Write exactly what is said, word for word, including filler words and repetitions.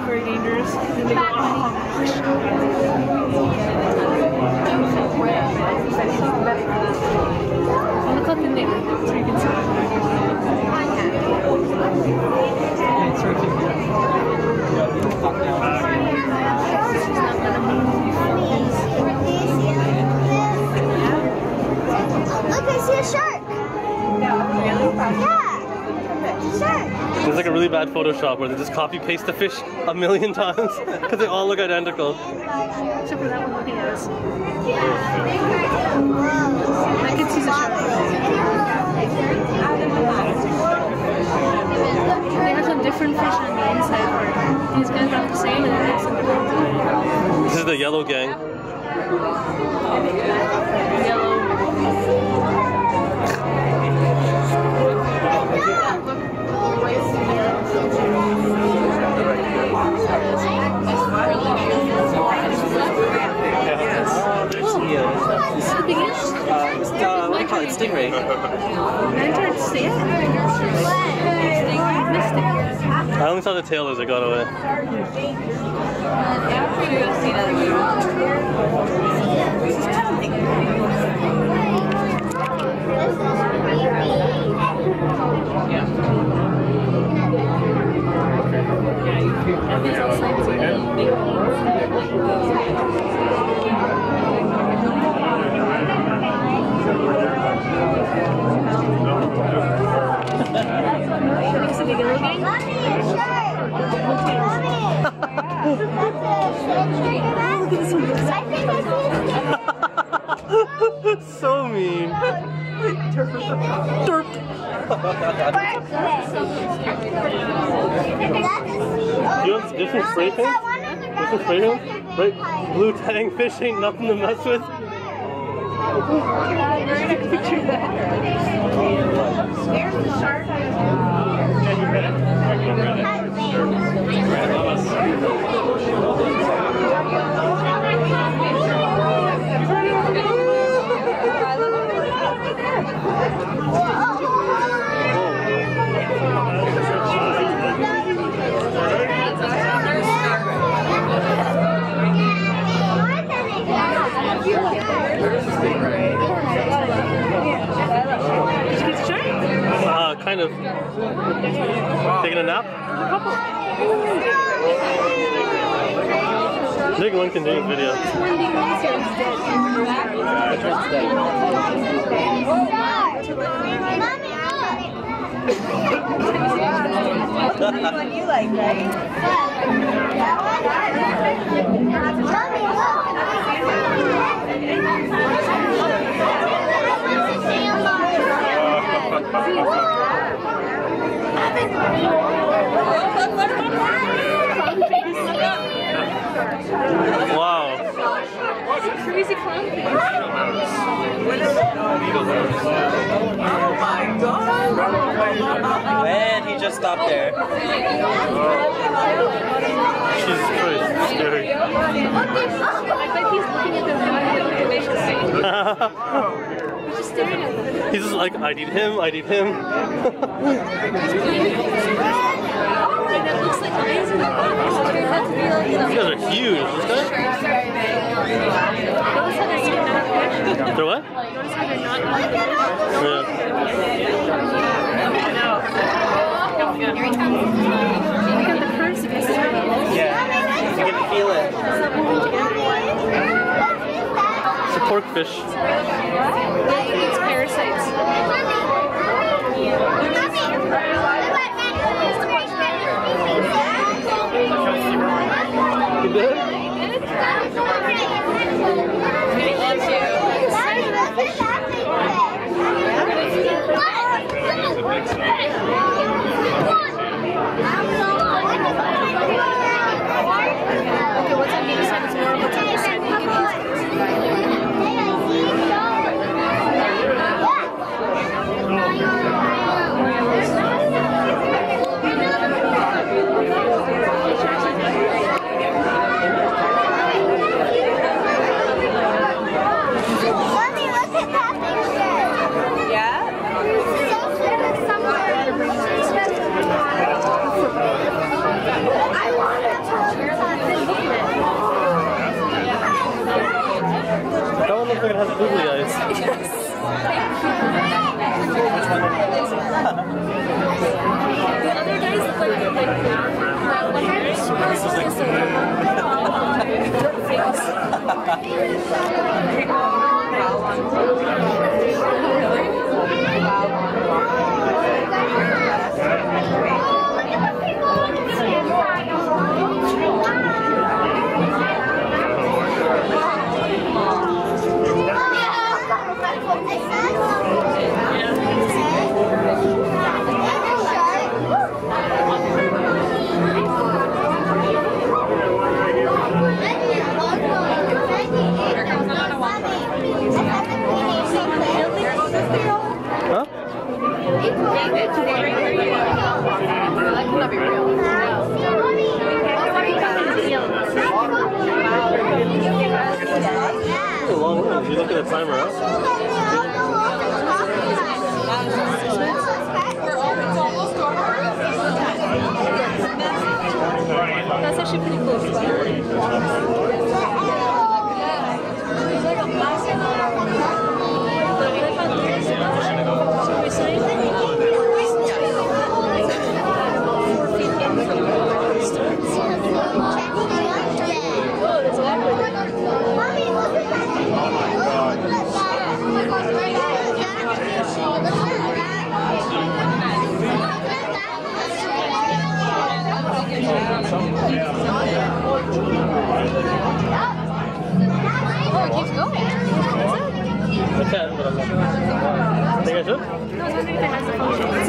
very dangerous. And they go, oh, and look up in there so you can see. Look, I see a shark. Yeah. Shark. There's like a really bad Photoshop where they just copy paste the fish a million times because they all look identical. Except for that one looking at us. I can see the shark. They have some different fish on the inside where these guys are the same and then there's some different. This is the yellow gang. Yellow. This is the biggest? Uh, it's, uh, what do you call it? Stingray. I'm trying to see it. I only saw the tail as it got away. So mean. Derp. You have different spray paint? Different spray paint? Right? Blue tang fish ain't nothing to mess with. There's the shark. Uh, kind of. Taking a nap? I think one can do this video. One you like, right? Wow. Crazy clown face. Oh my god! And he just stopped there. Jesus Christ, it's scary. I bet he's looking at them now. He's just staring at them. He's just like, I need him, I need him. And it looks like eyes in the bottom. These guys are huge. This guy? Notice how they're eating that fish? They're what? Notice how they're not eating the fish? Yeah. Look at the curves of this. Yeah, you can feel it. It's a pork fish. It's parasites. You did? Okay, what's on the other side is more of what's on the side. Mommy, look at that picture. Yeah? So other guys look like like like that one guy was supposed to be so dirt face. Huh? That cannot be real. It's a long way. You look at the timer, huh? That's actually pretty cool. There's like a plastic. Oh, it keeps going. I can, but I'm not. Think I should? No, I was wondering if it has a function.